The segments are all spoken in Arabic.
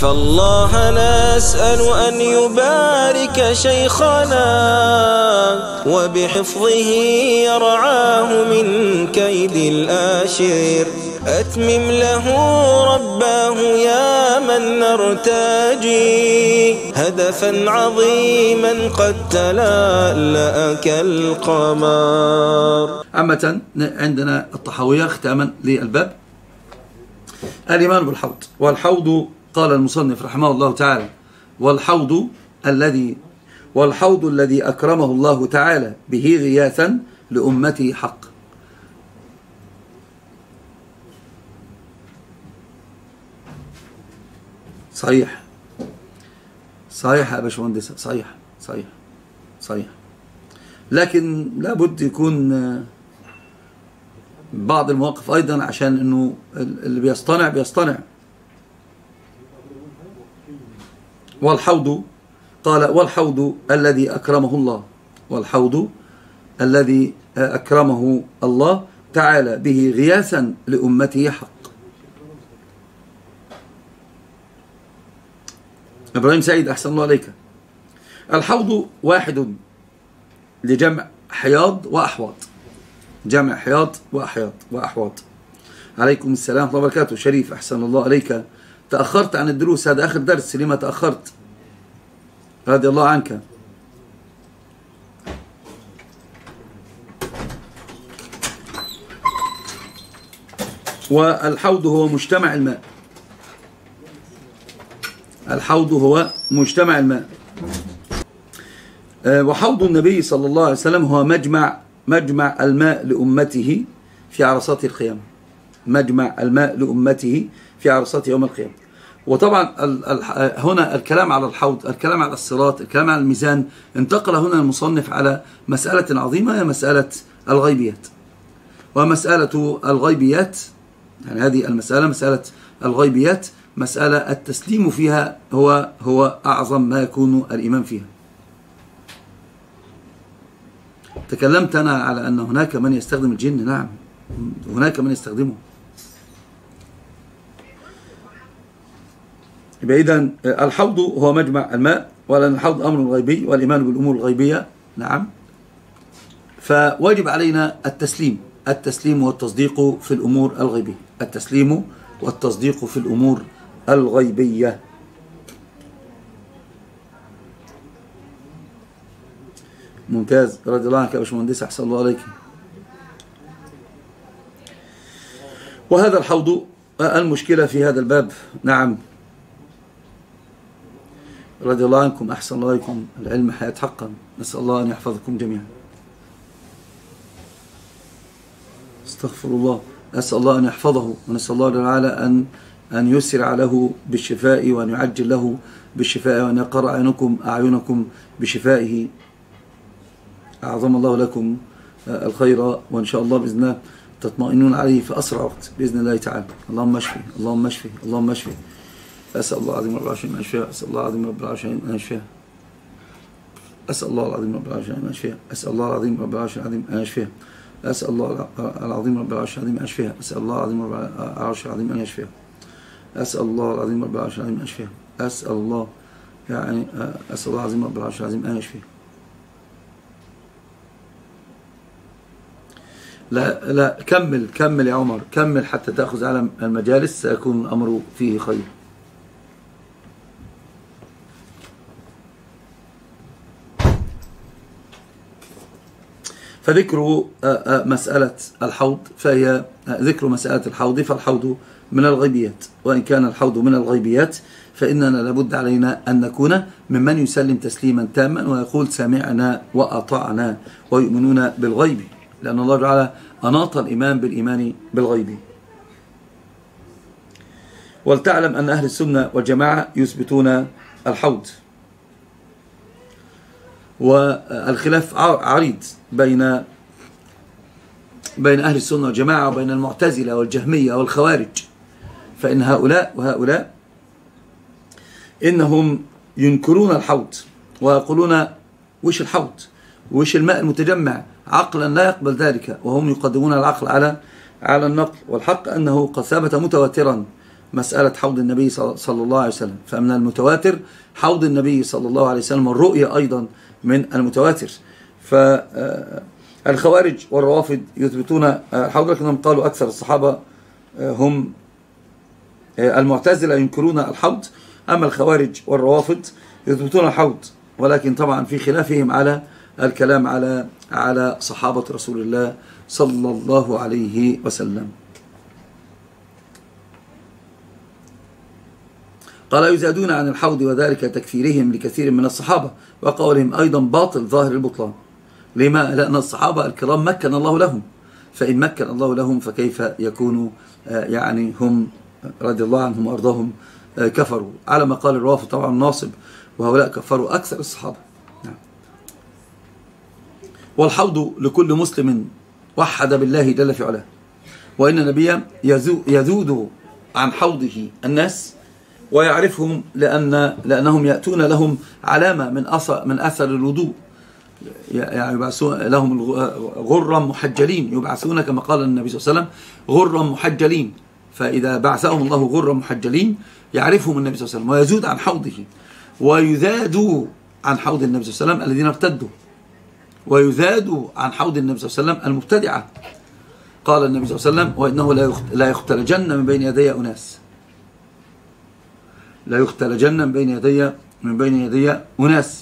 فالله نسأل أن يبارك شيخنا وبحفظه يرعاه من كيد الآشر. أتمم له رباه يا من نرتجي هدفا عظيما قد تلألأ كالقمر. عامة عندنا الطحاوية ختاما للباب الإيمان بالحوض. والحوض قال المصنف رحمه الله تعالى والحوض الذي أكرمه الله تعالى به غياثا لأمته حق. صحيح يا باشمهندس، صحيح، لكن لابد يكون بعض المواقف أيضا عشان أنه اللي بيصطنع. والحوض قال والحوض الذي أكرمه الله، والحوض الذي أكرمه الله تعالى به غياثا لأمته حق. إبراهيم سعيد أحسن الله عليك. الحوض واحد لجمع حياض وأحواض، جمع حياض وأحواض. عليكم السلام ورحمة الله وبركاته. شريف أحسن الله عليك، تأخرت عن الدروس، هذا آخر درس، لما تأخرت؟ رضي الله عنك. والحوض هو مجتمع الماء، الحوض هو مجتمع الماء. وحوض النبي صلى الله عليه وسلم هو مجمع الماء لأمته في عرصات القيامة، مجمع الماء لأمته في عرصات يوم القيامة. وطبعا هنا الكلام على الحوض، الكلام على الصراط، الكلام على الميزان، انتقل هنا المصنف على مسألة عظيمة هي مسألة الغيبيات. ومسألة الغيبيات يعني هذه المسألة مسألة الغيبيات مسألة التسليم فيها هو أعظم ما يكون الإيمان فيها. تكلمت أنا على أن هناك من يستخدم الجن، نعم هناك من يستخدمه. يبقى إذن الحوض هو مجمع الماء، ولأن الحوض أمر غيبي والإيمان بالأمور الغيبية، نعم. فواجب علينا التسليم والتصديق في الأمور الغيبية، التسليم والتصديق في الأمور الغيبية. ممتاز، رضي الله عنك يا باشمهندس، أحسن الله عليك. وهذا الحوض المشكلة في هذا الباب، نعم رضي الله عنكم، أحسن الله عليكم. العلم حياة حقا، نسأل الله أن يحفظكم جميعا. استغفر الله، أسأل الله أن يحفظه، ونسأل الله تعالى أن يسرع له بالشفاء، وأن يعجل له بالشفاء، وأن يقر أعينكم بشفائه. أعظم الله لكم الخير، وإن شاء الله بإذن الله تطمئنون عليه في أسرع وقت بإذن الله تعالى. اللهم اشفي، اللهم اشفي، اللهم اشفي. أسأل الله العظيم رب العالمين أن يشفيها، أسأل الله العظيم رب العالمين أن يشفيها، أسأل الله العظيم رب العالمين أن يشفيها، أسأل الله العظيم رب العالمين أن يشفيها، أسأل الله العظيم رب العالمين أن يشفيها، أسأل الله العظيم رب العالمين أن يشفيها، أسأل الله العظيم رب العالمين أن يشفيها، أسأل الله أسأل الله العظيم رب العالمين أن يشفيها. لا كمل يا عمر، كمل حتى تأخذ على المجالس، سيكون الأمر فيه خير. فذكر مسألة الحوض فهي ذكر مسألة الحوض، فالحوض من الغيبيات، وإن كان الحوض من الغيبيات فإننا لابد علينا أن نكون ممن يسلم تسليما تاما ويقول سمعنا وأطعنا ويؤمنون بالغيب، لأن الله تعالى أناط الإيمان بالإيمان بالغيب. ولتعلم أن أهل السنة والجماعة يثبتون الحوض، والخلاف عريض بين أهل السنة والجماعة وبين المعتزلة والجهمية والخوارج. فإن هؤلاء وهؤلاء إنهم ينكرون الحوض ويقولون وش الحوض وش الماء المتجمع، عقلا لا يقبل ذلك، وهم يقدمون العقل على النقل. والحق أنه قد ثبت متواترا مسألة حوض النبي صلى الله عليه وسلم. فمن المتواتر حوض النبي صلى الله عليه وسلم، والرؤية أيضا من المتواتر. فالخوارج والروافض يثبتون الحوض، لكنهم قالوا أكثر الصحابة هم المعتزلة ينكرون الحوض، أما الخوارج والروافض يثبتون الحوض، ولكن طبعا في خلافهم على الكلام على صحابة رسول الله صلى الله عليه وسلم. قال يزادون عن الحوض وذلك تكفيرهم لكثير من الصحابة، وقولهم أيضا باطل ظاهر البطلان. لما؟ لأن الصحابة الكرام مكن الله لهم، فإن مكن الله لهم فكيف يكونوا يعني هم رضي الله عنهم وأرضاهم كفروا، على ما قال الرافض طبعا ناصب، وهؤلاء كفروا أكثر الصحابة. والحوض لكل مسلم وحد بالله جل في علاه، وإن النبي يذود عن حوضه الناس ويعرفهم، لأنهم يأتون لهم علامة من أثر الوضوء، يعني يبعثون لهم غرا محجلين، يبعثون كما قال النبي صلى الله عليه وسلم غرا محجلين، فإذا بعثهم الله غرا محجلين يعرفهم النبي صلى الله عليه وسلم ويزود عن حوضه، ويذادوا عن حوض النبي صلى الله عليه وسلم الذين ارتدوا، ويذادوا عن حوض النبي صلى الله عليه وسلم المبتدعة. قال النبي صلى الله عليه وسلم وإنه لا يختلجن من بين يدي أناس، لا يختلجن من بين يدي أناس.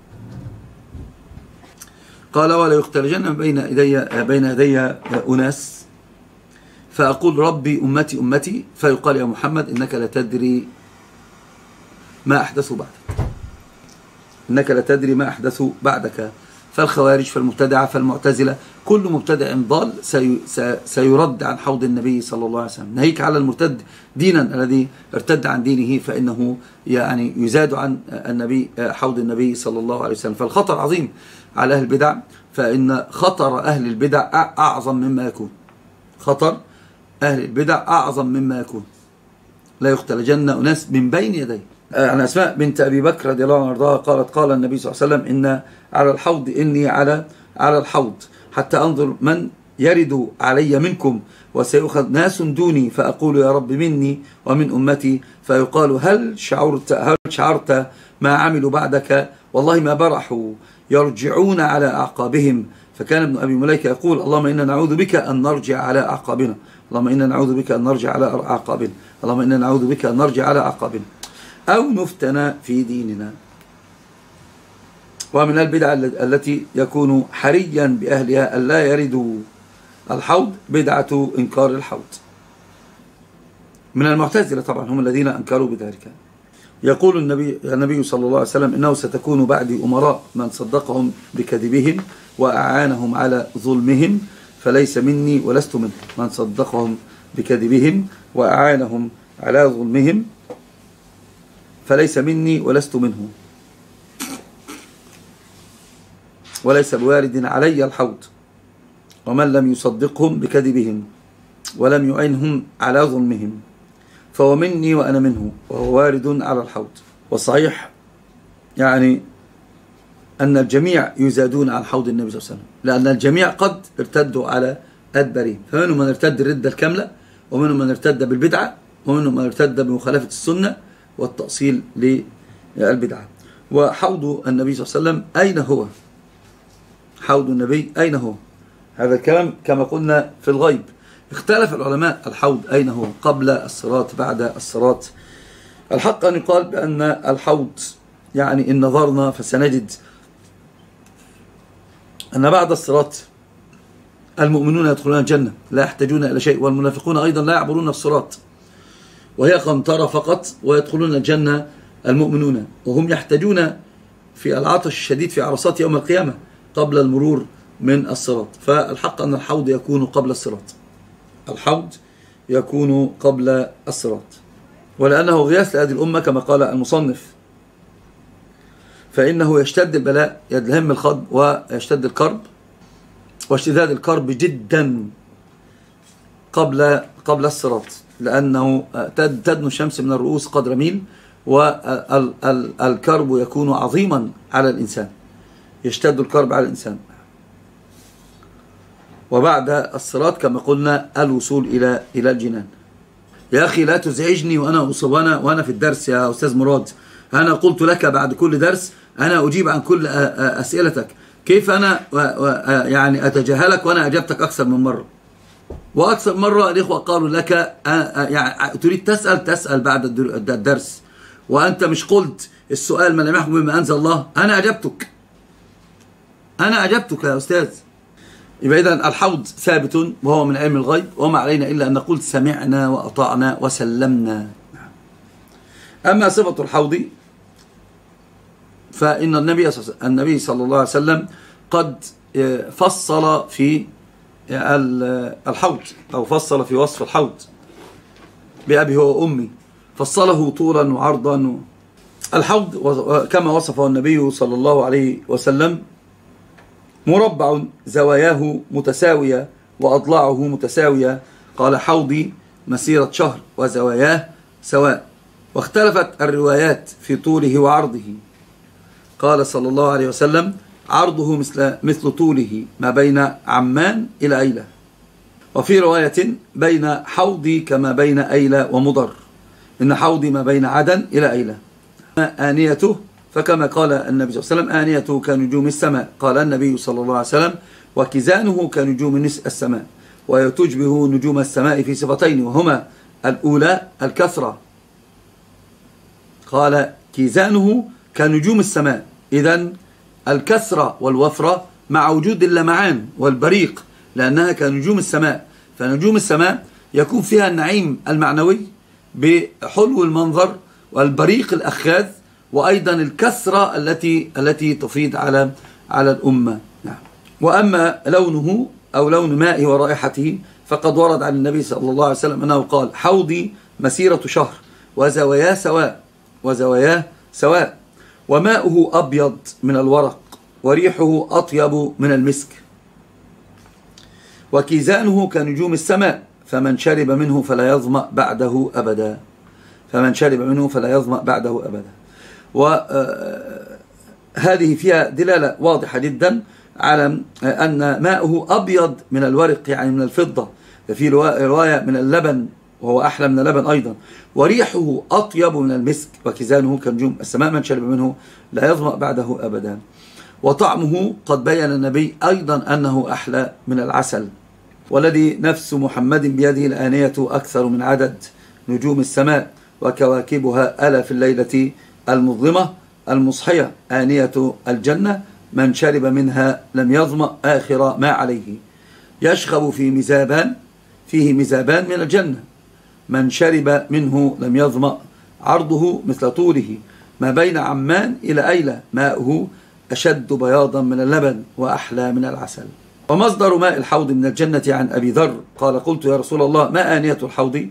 قال ولا يختلجن من بين يدي أناس فأقول ربي أمتي أمتي، فيقال يا محمد إنك لا تدري ما أحدثوا بعدك، إنك لا تدري ما أحدثوا بعدك. فالخوارج فالمبتدعة فالمعتزلة كل مبتدع ضال سيرد عن حوض النبي صلى الله عليه وسلم. ناهيك على المرتد دينا الذي ارتد عن دينه، فإنه يعني يزاد عن النبي حوض النبي صلى الله عليه وسلم. فالخطر عظيم على أهل البدع، فإن خطر أهل البدع أعظم مما يكون، خطر أهل البدع أعظم مما يكون. لا يختلجن أناس من بين يديه. عن أسماء بنت أبي بكر رضي الله عنها وارضاها قالت قال النبي صلى الله عليه وسلم إن على الحوض إني على الحوض حتى أنظر من يرد علي منكم وسيؤخذ ناس دوني، فأقول يا رب مني ومن أمتي، فيقال هل شعرت ما عملوا بعدك؟ والله ما برحوا يرجعون على أعقابهم. فكان ابن أبي مليكة يقول اللهم إنا نعوذ بك أن نرجع على أعقابنا، اللهم إنا نعوذ بك أن نرجع على أعقابنا، اللهم إنا نعوذ بك أن نرجع على أعقابنا أو نفتن في ديننا. ومن البدع التي يكون حريا بأهلها ألا يردوا الحوض بدعة إنكار الحوض. من المعتزلة طبعا هم الذين أنكروا بذلك. يقول النبي صلى الله عليه وسلم إنه ستكون بعدي أمراء من صدقهم بكذبهم وأعانهم على ظلمهم فليس مني ولست منهم. من صدقهم بكذبهم وأعانهم على ظلمهم فليس مني ولست منهم، وليس بوارد علي الحوض. ومن لم يصدقهم بكذبهم ولم يعينهم على ظلمهم فهو مني وأنا منه، وهو وارد على الحوض. والصحيح يعني أن الجميع يزادون عن حوض النبي صلى الله عليه وسلم، لأن الجميع قد ارتدوا على أدبرهم، فمنهم من ارتد الردة الكاملة، ومنهم من ارتد بالبدعة، ومنهم من ارتد بمخالفة السنة والتأصيل للبدعة. وحوض النبي صلى الله عليه وسلم أين هو؟ حوض النبي أين هو؟ هذا الكلام كما قلنا في الغيب. اختلف العلماء الحوض أين هو، قبل الصراط بعد الصراط. الحق أن يقال بأن الحوض يعني إن نظرنا فسنجد أن بعد الصراط المؤمنون يدخلون الجنة لا يحتاجون إلى شيء، والمنافقون أيضا لا يعبرون الصراط، وهي قنطرة فقط، ويدخلون الجنة المؤمنون، وهم يحتاجون في العطش الشديد في عرصات يوم القيامة قبل المرور من الصراط. فالحق أن الحوض يكون قبل الصراط، الحوض يكون قبل الصراط، ولأنه غياث لهذه الأمة كما قال المصنف، فإنه يشتد البلاء، يدهم الخض ويشتد الكرب، واشتداد الكرب جدا قبل الصراط، لأنه تدنو الشمس من الرؤوس قدر ميل، والكرب يكون عظيما على الإنسان، يشتد الكرب على الإنسان. وبعد الصراط كما قلنا الوصول إلى الجنان. يا أخي لا تزعجني وأنا في الدرس يا أستاذ مراد. أنا قلت لك بعد كل درس أنا أجيب عن كل أسئلتك، كيف أنا يعني أتجاهلك وأنا أجبتك أكثر من مرة؟ وأكثر مرة الإخوة قالوا لك يعني تريد تسأل بعد الدرس، وأنت مش قلت السؤال من لم يحكم بما أنزل الله. أنا أجبتك يا أستاذ. يبقى إذن الحوض ثابت وهو من علم الغيب، وما علينا إلا أن نقول سمعنا وأطعنا وسلمنا. أما صفة الحوض فإن النبي صلى الله عليه وسلم قد فصل في الحوض، أو فصل في وصف الحوض بأبي هو وأمي، فصله طولا وعرضا. الحوض كما وصفه النبي صلى الله عليه وسلم مربع زواياه متساوية وأضلاعه متساوية، قال حوضي مسيرة شهر وزواياه سواء. واختلفت الروايات في طوله وعرضه، قال صلى الله عليه وسلم عرضه مثل طوله ما بين عمان إلى أيلة، وفي رواية بين حوضي كما بين أيلة ومضر، إن حوضي ما بين عدن إلى أيلة. آنيته فكما قال النبي صلى الله عليه وسلم آنيته كنجوم السماء، قال النبي صلى الله عليه وسلم وكزانه كنجوم السماء، وتشبه نجوم السماء في صفتين، وهما الأولى الكثرة، قال كيزانه كنجوم السماء. إذن الكثرة والوفرة مع وجود اللمعان والبريق، لأنها كنجوم السماء، فنجوم السماء يكون فيها النعيم المعنوي بحلو المنظر والبريق الأخاذ، وأيضا الكثرة التي تفيض على الأمة. وأما لونه أو لون مائه ورائحته فقد ورد عن النبي صلى الله عليه وسلم أنه قال حوضي مسيرة شهر وزواياه سواء، وماؤه أبيض من الورق وريحه أطيب من المسك، وكيزانه كنجوم السماء، فمن شرب منه فلا يظمأ بعده أبدا. وهذه فيها دلالة واضحة جدا على أن ماؤه أبيض من الورق، يعني من الفضة، ففي رواية من اللبن وهو أحلى من اللبن أيضا، وريحه أطيب من المسك، وكيزانه كنجوم السماء، من شرب منه لا يظمأ بعده أبدا. وطعمه قد بين النبي أيضا أنه أحلى من العسل، والذي نفس محمد بيده الآنية أكثر من عدد نجوم السماء وكواكبها ألا في الليلة المظلمة المصحية، آنية الجنة، من شرب منها لم يظمأ آخر ما عليه، يشخب فيه مزابان من الجنة، من شرب منه لم يظمأ، عرضه مثل طوله ما بين عمان إلى أيلة، ماؤه أشد بياضا من اللبن وأحلى من العسل. ومصدر ماء الحوض من الجنة عن أبي ذر قال قلت يا رسول الله ما آنية الحوض؟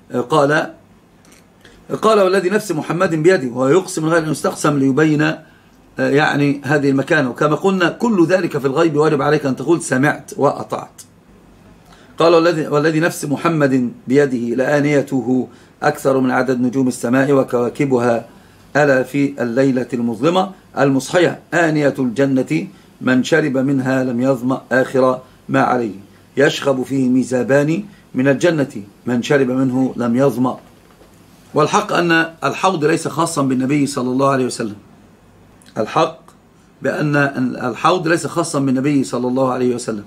قال والذي نفس محمد بيده، وهو يقسم من غير أن يستقسم ليبين يعني هذه المكانة. وكما قلنا كل ذلك في الغيب واجب عليك أن تقول سمعت وأطعت. قال والذي نفس محمد بيده لآنيته أكثر من عدد نجوم السماء وكواكبها ألا في الليلة المظلمة المصحية، آنية الجنة، من شرب منها لم يظمأ آخر ما عليه، يشخب فيه مزابان من الجنة، من شرب منه لم يظمأ. والحق أن الحوض ليس خاصا بالنبي صلى الله عليه وسلم، الحق بأن الحوض ليس خاصا بالنبي صلى الله عليه وسلم.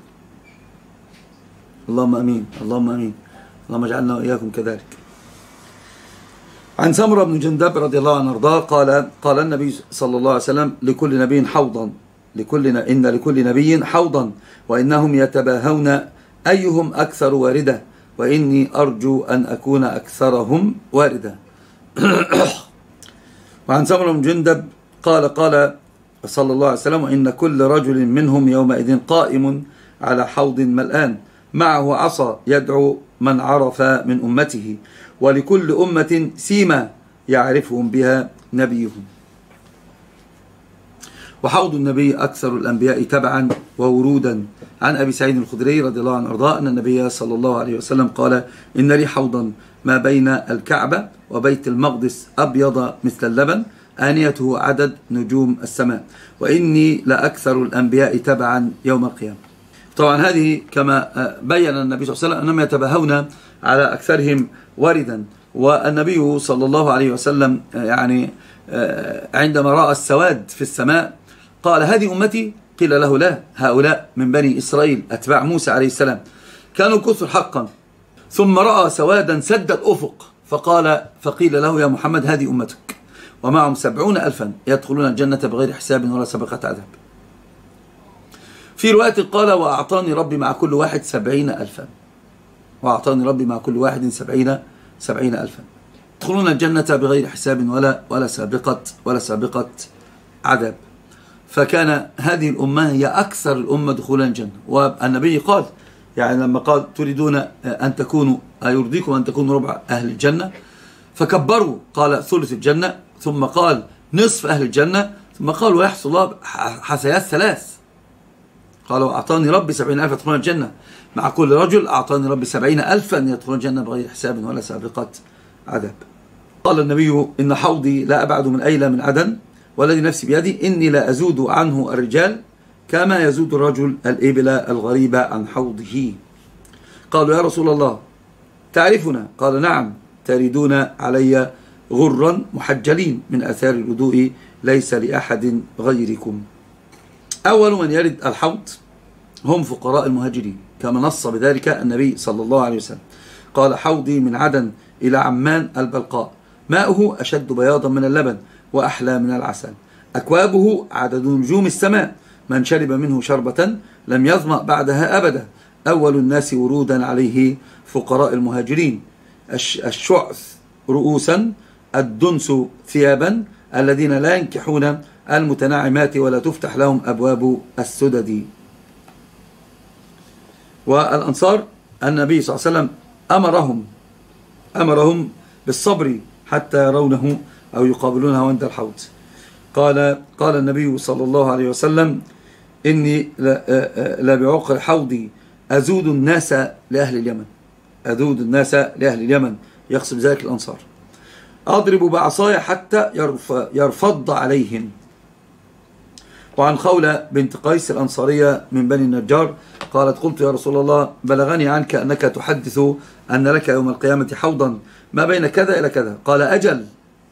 اللهم أمين، اللهم أمين، اللهم اجعلنا وإياكم كذلك. عن سمرة بن جندب رضي الله عنه وارضاه قال النبي صلى الله عليه وسلم لكل نبي حوضا، إن لكل نبي حوضا، وإنهم يتباهون أيهم أكثر واردة، وإني أرجو أن أكون أكثرهم واردة. وعن سمرة بن جندب قال صلى الله عليه وسلم وإن كل رجل منهم يومئذ قائم على حوض ملآن معه عصا يدعو من عرف من أمته، ولكل أمة سيما يعرفهم بها نبيهم. وحوض النبي أكثر الأنبياء تبعا وورودا. عن أبي سعيد الخدري رضي الله عنه وارضاه أن النبي صلى الله عليه وسلم قال إن لي حوضا ما بين الكعبة وبيت المقدس أبيض مثل اللبن، آنيته عدد نجوم السماء، وإني لأكثر الأنبياء تبعا يوم القيامة. طبعا هذه كما بين النبي صلى الله عليه وسلم أنهم يتباهون على أكثرهم واردا. والنبي صلى الله عليه وسلم يعني عندما رأى السواد في السماء قال: هذه أمتي؟ قيل له: لا، هؤلاء من بني إسرائيل أتباع موسى عليه السلام، كانوا كثر حقا. ثم رأى سوادا سد الأفق فقيل له: يا محمد هذه أمتك، ومعهم 70,000 يدخلون الجنة بغير حساب ولا سابقة عذاب. في رواية قال: وأعطاني ربي مع كل واحد 70,000، وأعطاني ربي مع كل واحد 70,000 يدخلون الجنة بغير حساب ولا سابقة عذاب. فكان هذه الأمة هي أكثر الأمة دخولا الجنة. والنبي قال يعني لما قال: تريدون أن تكونوا يرضيكم أن تكونوا ربع أهل الجنة؟ فكبروا، قال: ثلث الجنة، ثم قال: نصف أهل الجنة، ثم قال: ويحصل الله حسيات 3. قالوا: أعطاني ربي 70,000 يدخلون الجنة، مع كل رجل أعطاني ربي 70,000 يدخلون الجنة بغير حساب ولا سابقة عذاب. قال النبي: إن حوضي لا أبعد من أيلة من عدن، والذي نفسي بيدي إني لا أزود عنه الرجال كما يزود الرجل الإبل الغريبة عن حوضه. قالوا: يا رسول الله تعرفنا؟ قال: نعم، تردون علي غرا محجلين من أثار الوضوء ليس لأحد غيركم. أول من يرد الحوض هم فقراء المهاجرين، كما نص بذلك النبي صلى الله عليه وسلم. قال: حوضي من عدن إلى عمان البلقاء، ماؤه أشد بياضا من اللبن وأحلى من العسل، أكوابه عدد نجوم السماء، من شرب منه شربة لم يظمأ بعدها أبدا. أول الناس ورودا عليه فقراء المهاجرين، الشعث رؤوسا، الدنس ثيابا، الذين لا ينكحون المتناعمات ولا تفتح لهم أبواب السدد. والأنصار النبي صلى الله عليه وسلم أمرهم بالصبر حتى يرونه أو يقابلونه عند الحوض. قال النبي صلى الله عليه وسلم: إني لا بعقر حوضي أزود الناس لأهل اليمن، أذود الناس لأهل اليمن، يقصد ذلك الأنصار، أضرب بعصاي حتى يرفض عليهم. وعن خولة بنت قيس الأنصارية من بني النجار قالت: قلت يا رسول الله بلغني عنك أنك تحدث أن لك يوم القيامة حوضا ما بين كذا إلى كذا. قال: أجل،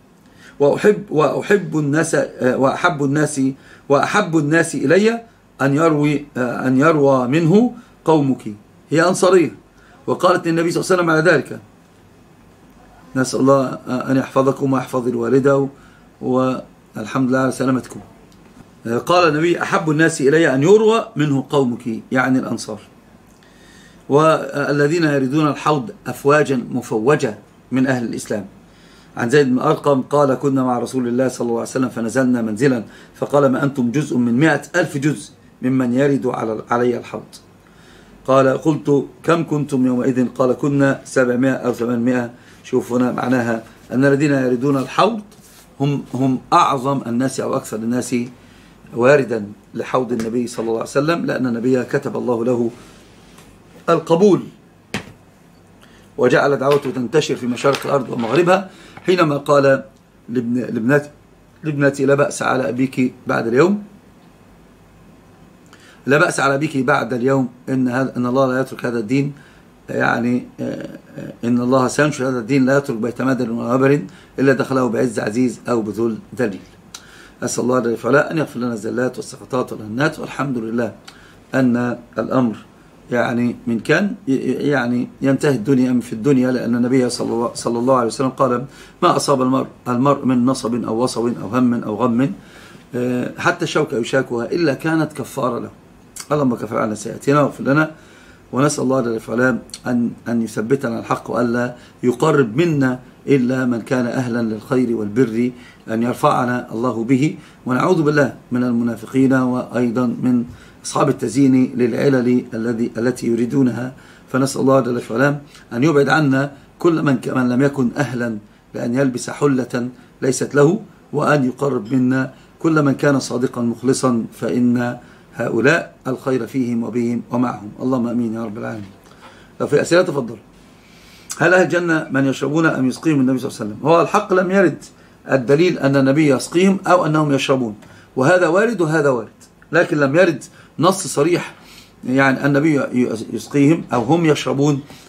وأحب الناس إلي أن يروى منه قومك. هي أنصارية، وقالت للنبي صلى الله عليه وسلم على ذلك: نسأل الله أن يحفظكم ويحفظ الوالدة، والحمد لله على سلامتكم. قال النبي: أحب الناس إلي أن يروى منه قومك، يعني الأنصار. والذين يريدون الحوض أفواجا مفوجة من أهل الإسلام. عن زيد بن أرقم قال: كنا مع رسول الله صلى الله عليه وسلم فنزلنا منزلا، فقال: ما أنتم جزء من 100,000 جزء ممن يرد علي الحوض. قلت: كم كنتم يومئذ؟ قال: كنا 700 أو 800. شوفنا معناها أن الذين يردون الحوض هم أعظم الناس أو أكثر الناس واردا لحوض النبي صلى الله عليه وسلم، لأن النبي كتب الله له القبول وجعل دعوته تنتشر في مشارق الأرض ومغربها، حينما قال لابنتي: لا بأس على أبيك بعد اليوم، لا بأس على أبيك بعد اليوم، إن الله لا يترك هذا الدين، يعني إن الله سينشر هذا الدين، لا يترك بيت مادر ووبر إلا دخله بعز عزيز أو بذل ذليل. أسأل الله جل وعلا أن يغفر لنا الزلات والسقطات والهنات. والحمد لله أن الأمر يعني من كان يعني ينتهي الدنيا في الدنيا، لأن النبي صلى الله عليه وسلم قال: ما أصاب المرء من نصب أو وصب أو هم أو غم حتى الشوكة يشاكها إلا كانت كفارة له. اللهم كفر عنا سيئاتنا واغفر لنا، ونسأل الله جل وعلا أن يثبتنا على الحق وألا يقرب منا إلا من كان أهلا للخير والبر، أن يرفعنا الله به، ونعوذ بالله من المنافقين وأيضا من أصحاب التزيين للعلل التي يريدونها. فنسأل الله جل وعلا أن يبعد عنا كل من لم يكن أهلا لأن يلبس حلة ليست له، وأن يقرب منا كل من كان صادقا مخلصا، فإن هؤلاء الخير فيهم وبهم ومعهم. اللهم أمين يا رب العالمين. لو في أسئلة تفضل. هل أهل الجنة من يشربون أم يسقيهم النبي صلى الله عليه وسلم؟ هو الحق لم يرد الدليل أن النبي يسقيهم أو أنهم يشربون، وهذا وارد وهذا وارد، لكن لم يرد نص صريح يعني النبي يسقيهم أو هم يشربون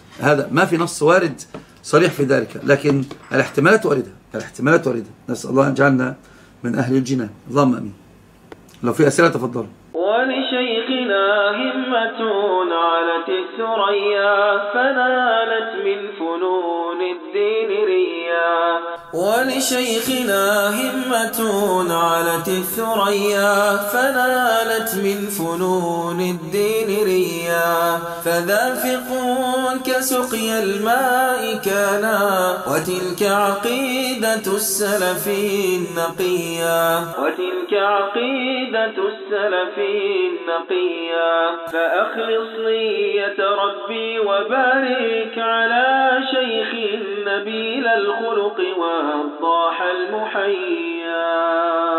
هذا ما في نص وارد صريح في ذلك، لكن الاحتمالات واردة، الاحتمالات واردة. نسأل الله أن يجعلنا من أهل الجنان، اللهم أمين. لو في أسئلة تفضلوا. ولشيخنا همة علت الثريا فنالت من فنون الدين ريا. ولشيخنا همة علت الثريا فنالت من فنون الدين ريا. فذا فقه كسقي الماء كانا وتلك عقيدة السلف النقيا. وتلك عقيدة السلف النقيا. فأخلص نية ربي وبارك على شيخ نبيل الخلق والضاح المحيا.